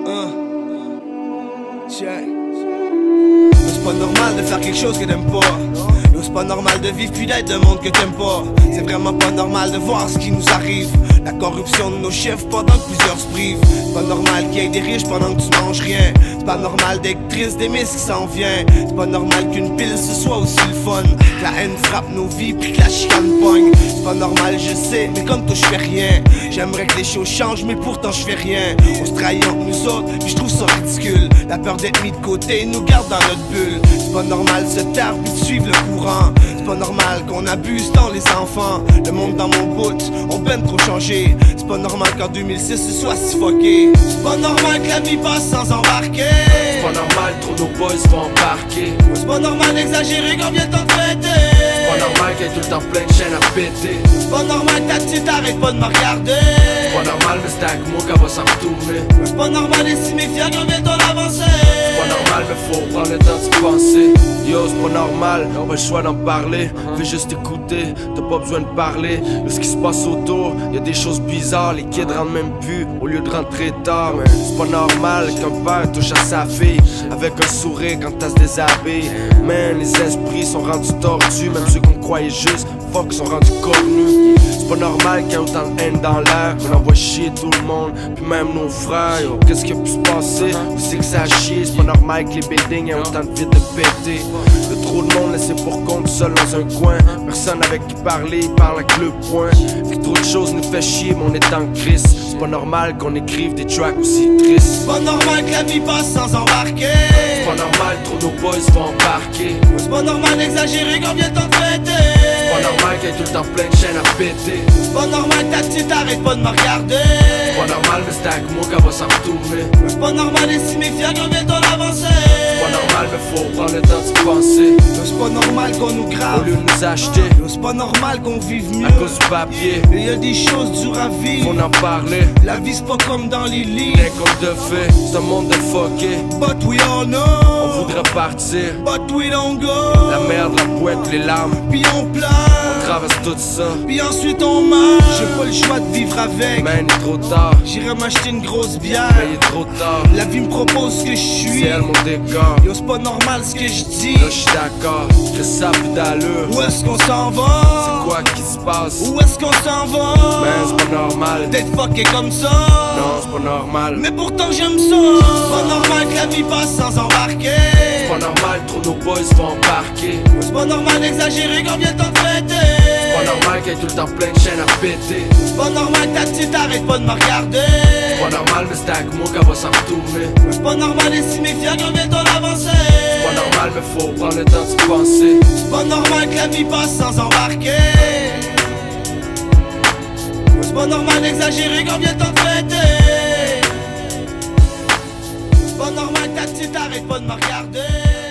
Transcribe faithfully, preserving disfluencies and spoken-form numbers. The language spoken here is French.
Uh. Check. C'est pas normal de faire quelque chose que t'aimes pas. Yo, c'est pas normal de vivre puis d'être d'un monde que t'aimes pas. C'est vraiment pas normal de voir ce qui nous arrive. La corruption de nos chefs pendant que plusieurs se privent. C'est pas normal qu'il y ait des riches pendant que tu manges rien. C'est pas normal d'être triste des miss qui s'en vient. C'est pas normal qu'une pile ce soit aussi le fun. Que la haine frappe nos vies puis que la chicane pogne. C'est pas normal je sais, mais comme toi je fais rien. J'aimerais que les choses changent mais pourtant je fais rien. On se trahit entre nous autres puis je trouve ça ridicule. La peur d'être mis de côté nous garde dans notre bulle. C'est pas normal de se taire puis de suivre le courant. C'est pas normal qu'on abuse dans les enfants. Le monde dans mon bout, on peine trop changé. C'est pas normal qu'en deux mille six ce soit si fucké. C'est pas normal que la vie passe sans embarquer. C'est pas normal, trop nos boys vont embarquer. C'est pas normal d'exagérer quand vient le temps de fêter. C'est pas normal qu'il y ait tout le temps plein de chaînes à péter. C'est pas normal que ta petite arrête pas de me regarder. C'est pas normal, mais c'est avec moi qu'elle va s'en retourner. C'est pas normal d'estimer fier quand vient le temps d'avancer. C'est pas normal, mais faut prendre le temps d'y penser. Yo, c'est pas normal, pas le choix d'en parler. Fais juste écouter, t'as pas besoin de parler de ce qui se passe autour. Y'a des choses bizarres, les kids rentrent même plus au lieu de rentrer tard. Mais c'est pas normal qu'un père touche à sa fille avec un sourire quand t'as se déshabille. Man, les esprits sont rendus tordus, même ceux qu'on croyait juste, fuck, sont rendus cornus. C'est pas normal qu'il y ait autant de haine dans l'air, qu'on envoie chier tout le monde, puis même nos frères. Yo, qu'est-ce qui a pu se passer? Où c'est que ça a chié? C'est pas normal que les buildings aient autant de vide de péter. Y'a trop de monde laissé pour compte seul dans un coin. Personne avec qui parler, il parle avec le poing. Fait que trop de choses nous fait chier, mais on est en crise. C'est pas normal qu'on écrive des tracks aussi tristes. C'est pas normal que la vie passe sans embarquer. C'est pas normal, trop nos boys vont embarquer. C'est pas normal d'exagérer quand vient le temps de fêter. C'est pas normal qu'il y ait tout le temps plein de chaînes à péter. C'est pas normal que ta petite arrête pas de me regarder. C'est pas normal, mais c'est avec moi qu'elle va s'en retourner. C'est pas normal d'estimer fier quand vient le temps d'avancer. C'est pas normal, mais faut prendre le temps d'y penser. Yo, c'est pas normal qu'on nous Au grave. lieu de nous acheter Yo, c'est pas normal qu'on vive mieux. à cause du papier, Et y a des choses dures à vivre. faut en parler. La vie c'est pas comme dans les livres. Rien qu'on de fait, c'est un monde de fucké. But we all On know. voudrait partir, But we don't go. la merde, la boîte, les larmes. Puis on On pleure. traverse tout ça, Puis ensuite on meurt. J'ai pas le choix de vivre avec. man, il est trop tard. J'irai m'acheter une grosse bière. Mais il est trop tard, La vie me propose ce que je suis. c'est elle mon décor. Yo, c'est pas normal ce que je dis. Là j'suis d'accord, que ça plus d'allure. Où est-ce qu'on s'en va? C'est quoi qui se passe? Où est-ce qu'on s'en va? Man, c'est pas normal. D'être fucké comme ça. Non, c'est pas normal. Mais pourtant j'aime ça. C'est pas normal que la vie passe sans embarquer. C'est pas normal, trop nos boys vont embarquer. C'est pas normal d'exagérer quand vient le temps de fêter. C'est pas normal qu'il y ait tout le temps plein de chaînes à péter. C'est pas normal que ta petite arrête pas de me regarder. C'est pas normal, mais c'est avec moi qu'elle va s'en retourner. C'est pas normal d'estimer fier quand vient le temps d'avancer. C'est pas normal, mais faut prendre le temps d'y penser. C'est pas normal que la vie passe sans embarquer. C'est pas normal d'exagérer quand vient le temps de fêter. C'est pas normal que ta petite arrête pas de me regarder.